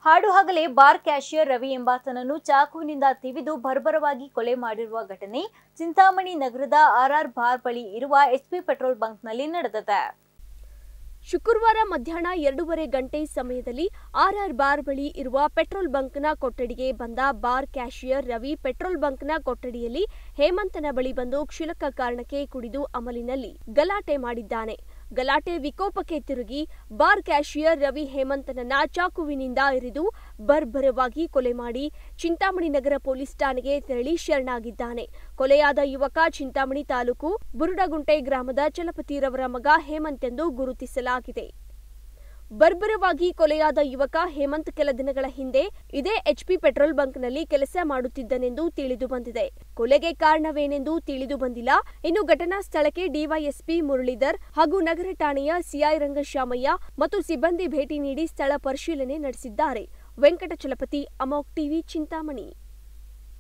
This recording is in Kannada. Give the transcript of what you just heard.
ಹಾಡುಹಗಲೇ ಬಾರ್ ಕ್ಯಾಷಿಯರ್ ರವಿ ಎಂಬಾತನನ್ನು ಚಾಕುವಿನಿಂದ ತಿವಿದು ಬರ್ಬರವಾಗಿ ಕೊಲೆ ಮಾಡಿರುವ ಘಟನೆ ಚಿಂತಾಮಣಿ ನಗರದ ಆರ್ಆರ್ ಬಾರ್ ಬಳಿ ಇರುವ ಎಚ್ಪಿ ಪೆಟ್ರೋಲ್ ಬಂಕ್ನಲ್ಲಿ ನಡೆದಿದೆ. ಶುಕ್ರವಾರ ಮಧ್ಯಾಹ್ನ 2:30 ಗಂಟೆ ಸಮಯದಲ್ಲಿ ಆರ್ಆರ್ ಬಾರ್ ಬಳಿ ಇರುವ ಪೆಟ್ರೋಲ್ ಬಂಕ್ನ ಕೊಠಡಿಗೆ ಬಂದ ಬಾರ್ ಕ್ಯಾಷಿಯರ್ ರವಿ ಪೆಟ್ರೋಲ್ ಬಂಕ್ನ ಕೊಠಡಿಯಲ್ಲಿ ಹೇಮಂತನ ಬಳಿ ಬಂದು ಕ್ಷುಲ್ಲಕ ಕಾರಣಕ್ಕೆ ಕುಡಿದು ಅಮಲಿನಲ್ಲಿ ಗಲಾಟೆ ಮಾಡಿದ್ದಾನೆ. ಗಲಾಟೆ ವಿಕೋಪಕ್ಕೆ ತಿರುಗಿ ಬಾರ್ ಕ್ಯಾಷಿಯರ್ ರವಿ ಹೇಮಂತನನ್ನ ಚಾಕುವಿನಿಂದ ಇರಿದು ಬರ್ಬರವಾಗಿ ಕೊಲೆ ಮಾಡಿ ಚಿಂತಾಮಣಿ ನಗರ ಪೊಲೀಸ್ ಠಾಣೆಗೆ ತೆರಳಿ ಶರಣಾಗಿದ್ದಾನೆ. ಕೊಲೆಯಾದ ಯುವಕ ಚಿಂತಾಮಣಿ ತಾಲೂಕು ಬುರುಡಗುಂಟೆ ಗ್ರಾಮದ ಚಲಪತಿರವರ ಮಗ ಹೇಮಂತ್ ಎಂದು ಗುರುತಿಸಲಾಗಿದೆ. ಬರ್ಬರವಾಗಿ ಕೊಲೆಯಾದ ಯುವಕ ಹೇಮಂತ್ ಕೆಲ ದಿನಗಳ ಹಿಂದೆ ಇದೇ ಎಚ್ಪಿ ಪೆಟ್ರೋಲ್ ಬಂಕ್ನಲ್ಲಿ ಕೆಲಸ ಮಾಡುತ್ತಿದ್ದನೆಂದು ತಿಳಿದು ಬಂದಿದೆ. ಕೊಲೆಗೆ ಕಾರಣವೇನೆಂದು ತಿಳಿದು ಬಂದಿಲ್ಲ. ಇನ್ನು ಘಟನಾ ಸ್ಥಳಕ್ಕೆ ಡಿವೈಎಸ್ಪಿ ಮುರಳೀಧರ್ ಹಾಗೂ ನಗರ ಠಾಣೆಯ ಸಿಐ ರಂಗಶಾಮಯ್ಯ ಮತ್ತು ಸಿಬ್ಬಂದಿ ಭೇಟಿ ನೀಡಿ ಸ್ಥಳ ಪರಿಶೀಲನೆ ನಡೆಸಿದ್ದಾರೆ. ವೆಂಕಟಚಲಪತಿ, ಅಮೋಕ್ ಟಿವಿ, ಚಿಂತಾಮಣಿ.